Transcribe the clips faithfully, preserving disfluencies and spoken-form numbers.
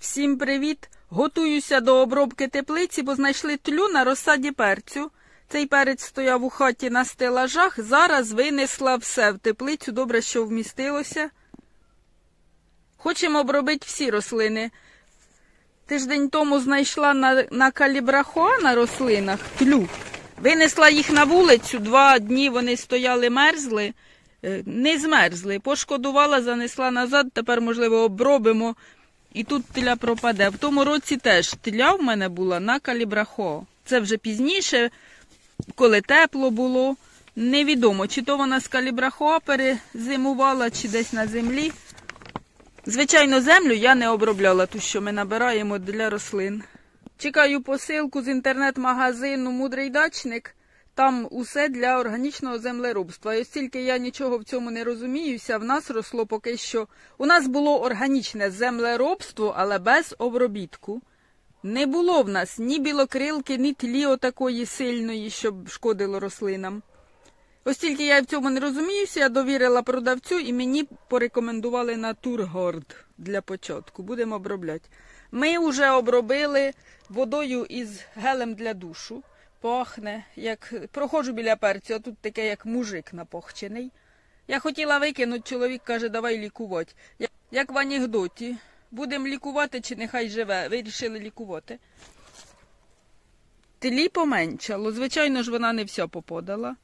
Всім привіт! Готуюся до обробки теплиці, бо знайшли тлю на розсаді перцю. Цей перець стояв у хаті на стелажах, зараз винесла все в теплицю, добре, що вмістилося. Хочемо обробити всі рослини. Тиждень тому знайшла на, на калібрахоа на рослинах тлю. Винесла їх на вулицю, два дні вони стояли, мерзли, не змерзли. Пошкодувала, занесла назад, тепер, можливо, обробимо. І тут тля пропаде. В тому році теж тля в мене була на калібрахоа. Це вже пізніше, коли тепло було. Невідомо, чи то вона з калібрахоа перезимувала, чи десь на землі. Звичайно, землю я не обробляла, ту, що ми набираємо для рослин. Чекаю посилку з інтернет-магазину «Мудрий дачник». Там усе для органічного землеробства. І оскільки я нічого в цьому не розуміюся, в нас росло поки що... У нас було органічне землеробство, але без обробітку. Не було в нас ні білокрилки, ні тлі отакої сильної, щоб шкодило рослинам. Оскільки я в цьому не розуміюся, я довірила продавцю і мені порекомендували Натургорд для початку. Будемо обробляти. Ми вже обробили водою із гелем для душу. Пахне, як проходжу біля перцю, а тут таке, як мужик напохчений. Я хотіла викинути, чоловік каже, давай лікувати. Як в анекдоті. Будемо лікувати чи нехай живе. Вирішили лікувати. Тлі поменшало. Звичайно ж, вона не вся попадала.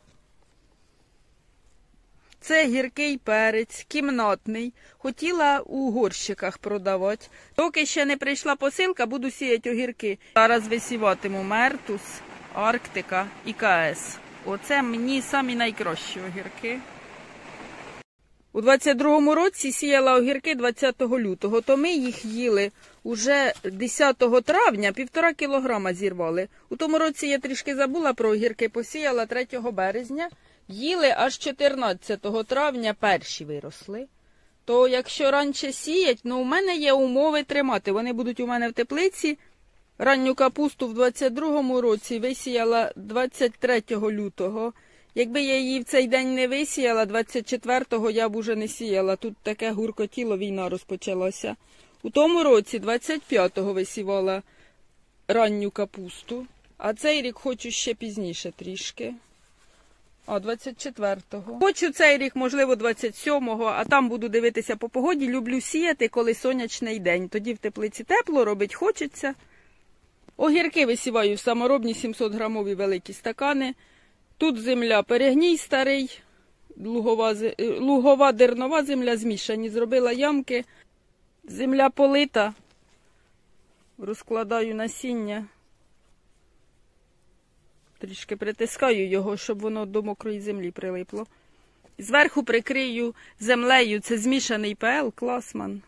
Це гіркий перець, кімнатний. Хотіла у горщиках продавати. Доки ще не прийшла посилка, буду сіяти огірки. Зараз висіватиму Мертус, Арктика і КС. Оце мені самі найкращі огірки. У двадцять другому році сіяла огірки двадцятого лютого, то ми їх їли уже десятого травня, півтора кілограма зірвали. У тому році я трішки забула про огірки, посіяла третього березня. Їли аж чотирнадцятого травня, перші виросли. То якщо раніше сіять, ну у мене є умови тримати. Вони будуть у мене в теплиці. Ранню капусту в двадцять другому році висіяла двадцять третього лютого. Якби я її в цей день не висіяла, двадцять четвертого я б уже не сіяла. Тут таке гуркотіло, війна розпочалася. У тому році двадцять п'ятого висівала ранню капусту. А цей рік хочу ще пізніше трішки. А, двадцять четвертого. Хочу цей рік, можливо, двадцять сьомого, а там буду дивитися по погоді. Люблю сіяти, коли сонячний день. Тоді в теплиці тепло, робить хочеться. Огірки висіваю в саморобні сімсот грамові великі стакани. Тут земля перегній старий, лугова, лугова дернова земля змішані. Зробила ямки. Земля полита. Розкладаю насіння. Трішки притискаю його, щоб воно до мокрої землі прилипло. Зверху прикрию землею. Це змішаний ПЛ, Класман.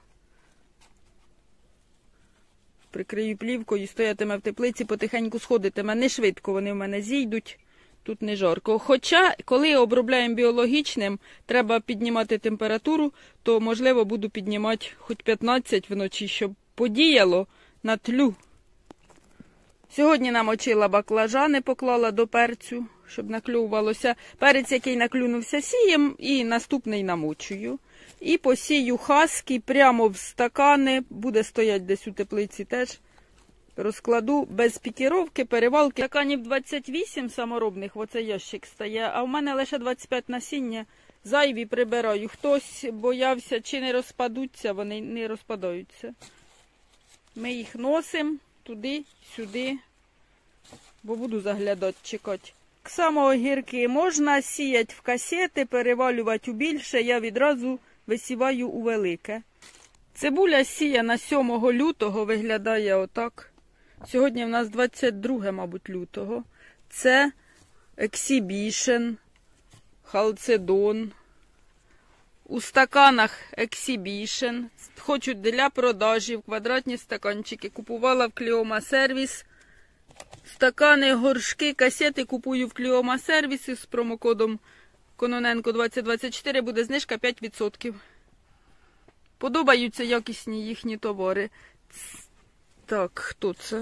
Прикрию плівкою, стоятиме в теплиці, потихеньку сходитиме. Не швидко вони в мене зійдуть. Тут не жарко. Хоча, коли обробляємо біологічним, треба піднімати температуру, то, можливо, буду піднімати хоч п'ятнадцять вночі, щоб подіяло на тлю. Сьогодні намочила баклажани, поклала до перцю, щоб наклювалося. Перець, який наклюнувся, сієм, і наступний намочую. І посію хаски прямо в стакани, буде стояти десь у теплиці теж. Розкладу без пікіровки, перевалки. Стаканів двадцять вісім саморобних, оце ящик стає, а в мене лише двадцять п'ять насіння. Зайві прибираю. Хтось боявся, чи не розпадуться, вони не розпадаються. Ми їх носимо туди, сюди, бо буду заглядати, чекати. Так само огірки можна сіяти в касети, перевалювати у більше, я відразу висіваю у велике. Цибуля сіяна сьомого лютого, виглядає отак. Сьогодні в нас двадцять друге, мабуть, лютого. Це Ексібішн, халцедон. У стаканах Ексібішн. Хочу для продажі, квадратні стаканчики. Купувала в Кліома Сервіс. Стакани, горшки, касети купую в Кліома Сервіс з промокодом Кононенко двадцять двадцять чотири. Буде знижка п'ять відсотків. Подобаються якісні їхні товари. Так, хто це?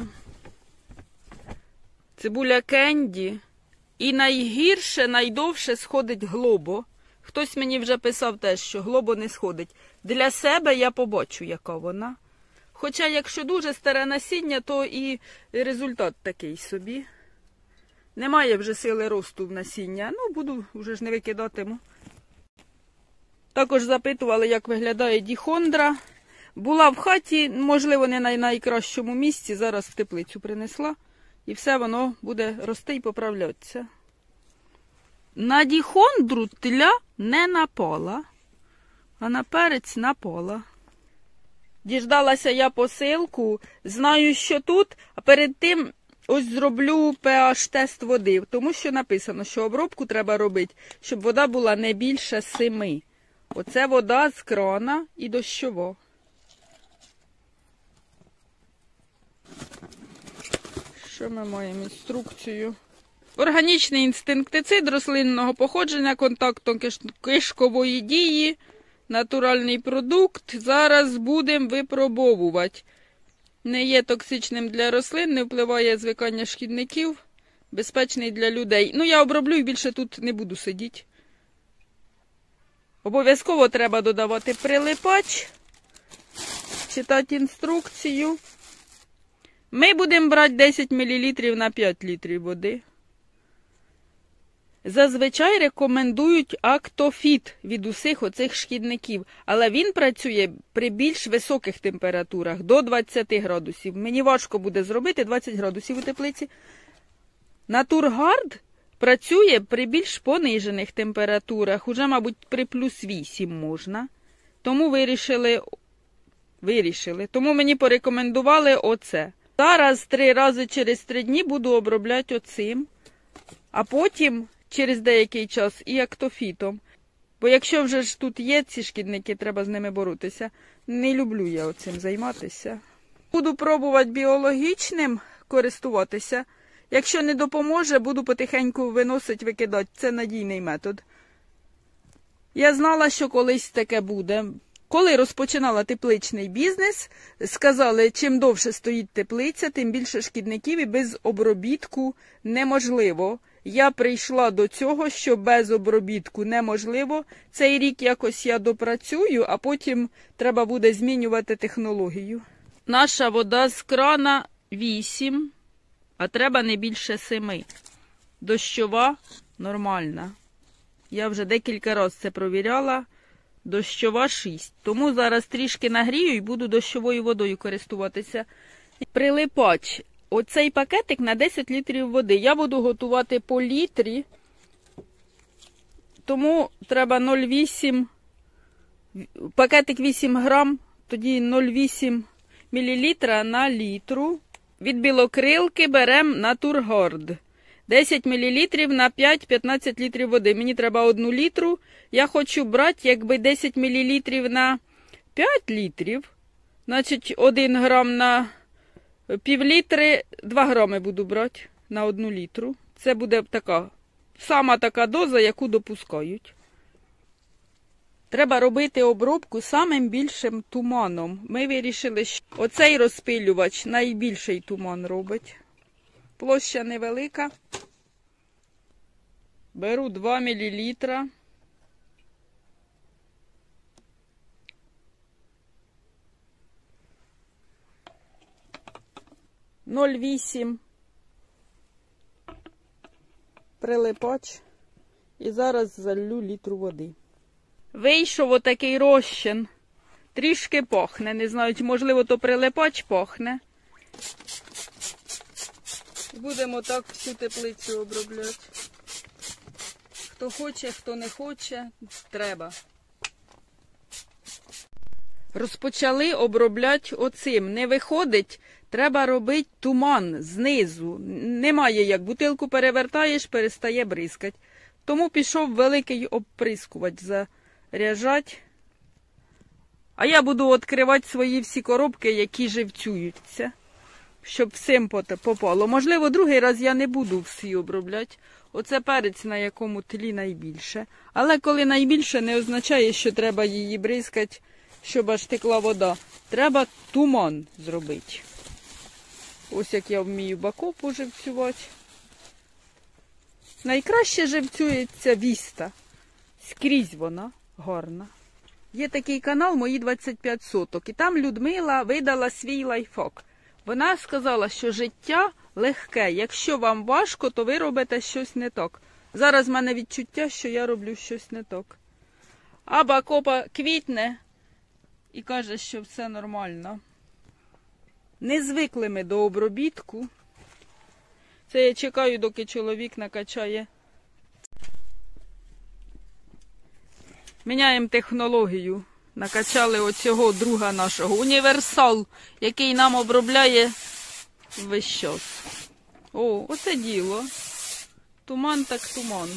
Цибуля Кенді. І найгірше, найдовше сходить Глобо. Хтось мені вже писав теж, що Глобо не сходить. Для себе я побачу, яка вона. Хоча, якщо дуже старе насіння, то і результат такий собі. Немає вже сили росту в насіння. Ну, буду, вже ж не викидатиму. Також запитували, як виглядає діхондра. Була в хаті, можливо, не на найкращому місці, зараз в теплицю принесла. І все воно буде рости і поправлятися. На діхондру тля не напала, а на перець напала. Діждалася я посилку, знаю, що тут, а перед тим ось зроблю pH-тест води, тому що написано, що обробку треба робити, щоб вода була не більше семи. Оце вода з крана і дощова. Що ми маємо? Інструкцію. Органічний інсектицид рослинного походження, контактом кишкової дії, натуральний продукт. Зараз будемо випробовувати. Не є токсичним для рослин, не впливає звикання шкідників, безпечний для людей. Ну, я оброблю і більше тут не буду сидіти. Обов'язково треба додавати прилипач, читати інструкцію. Ми будемо брати десять мілілітрів на п'ять літрів води. Зазвичай рекомендують актофіт від усіх оцих шкідників, але він працює при більш високих температурах, до двадцяти градусів. Мені важко буде зробити двадцять градусів у теплиці. Натургард працює при більш понижених температурах, уже, мабуть, при плюс вісім можна. Тому вирішили, вирішили. Тому мені порекомендували оце. Зараз три рази через три дні буду обробляти оцим, а потім через деякий час і актофітом. Бо якщо вже ж тут є ці шкідники, треба з ними боротися. Не люблю я оцим займатися. Буду пробувати біологічним користуватися. Якщо не допоможе, буду потихеньку виносити, викидати. Це надійний метод. Я знала, що колись таке буде. Коли розпочинала тепличний бізнес, сказали, чим довше стоїть теплиця, тим більше шкідників і без обробітку неможливо. Я прийшла до цього, що без обробітку неможливо. Цей рік якось я допрацюю, а потім треба буде змінювати технологію. Наша вода з крана вісім, а треба не більше семи. Дощова нормальна. Я вже декілька разів це провіряла. Дощова шість. Тому зараз трішки нагрію і буду дощовою водою користуватися. Прилипач. Оцей пакетик на десять літрів води. Я буду готувати по літрі, тому треба нуль цілих вісім, пакетик вісім грам, тоді нуль цілих вісім мілілітра на літру. Від білокрилки беремо Натургард. десять мілілітрів на п'ять-п'ятнадцять літрів води. Мені треба одну літру. Я хочу брати, якби десять мілілітрів на п'ять літрів. Значить, один грам на пів літри, два грами буду брати на одну літру. Це буде така, сама така доза, яку допускають. Треба робити обробку самим більшим туманом. Ми вирішили, що оцей розпилювач найбільший туман робить. Площа невелика. Беру два мілілітра. нуль цілих вісім прилипач. І зараз залью літру води. Вийшов отакий розчин. Трішки пахне. Не знаю, чи можливо то прилипач пахне. Будемо так всю теплицю обробляти. Хто хоче, хто не хоче, треба. Розпочали обробляти оцим. Не виходить, треба робити туман знизу. Немає як, бутилку перевертаєш, перестає бризкати. Тому пішов великий оприскувач заряджати. А я буду відкривати свої всі коробки, які живцюються, щоб всім попало. Можливо, другий раз я не буду всі обробляти. Оце перець, на якому тлі найбільше. Але коли найбільше, не означає, що треба її бризкати, щоб аж текла вода. Треба туман зробити. Ось як я вмію бакопу живцювати. Найкраще живцюється віста. Скрізь вона гарна. Є такий канал «Мої двадцять п'ять соток». І там Людмила видала свій лайфхак. Вона сказала, що життя легке. Якщо вам важко, то ви робите щось не так. Зараз в мене відчуття, що я роблю щось не так. А Бакопа квітне і каже, що все нормально. Не звикли ми до обробітку. Це я чекаю, доки чоловік накачає. Міняємо технологію. Накачали оцього друга нашого. Універсал, який нам обробляє весь час. О, оце діло. Туман так туман.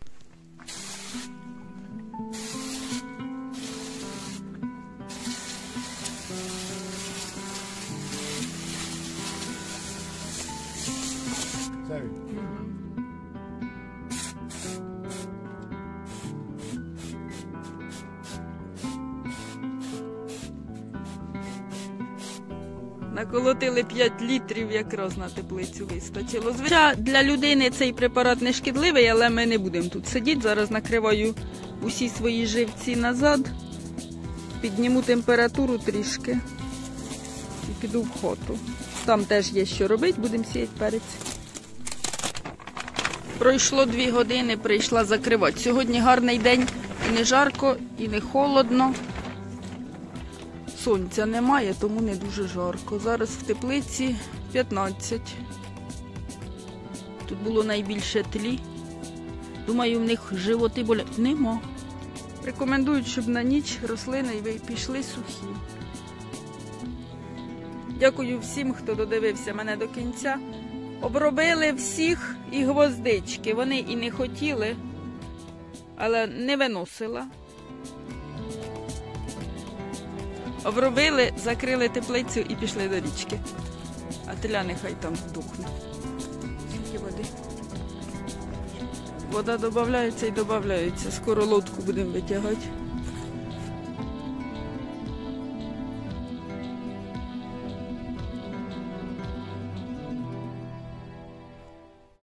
Sorry. Наколотили п'ять літрів, якраз на теплицю вистачило. Звичайно, для людини цей препарат не шкідливий, але ми не будемо тут сидіти. Зараз накриваю усі свої живці назад, підніму температуру трішки і піду в хату. Там теж є що робити, будемо сіяти перець. Пройшло дві години, прийшла закривати. Сьогодні гарний день, і не жарко, і не холодно. Сонця немає, тому не дуже жарко. Зараз в теплиці п'ятнадцять. Тут було найбільше тлі. Думаю, в них животи болять. Нема. Рекомендують, щоб на ніч рослини пішли сухі. Дякую всім, хто додивився мене до кінця. Обробили всіх і гвоздички. Вони і не хотіли, але не виносила. Обробили, закрили теплицю і пішли до річки. А теля нехай там духне. Скільки води. Вода додається і додається. Скоро лодку будемо витягати.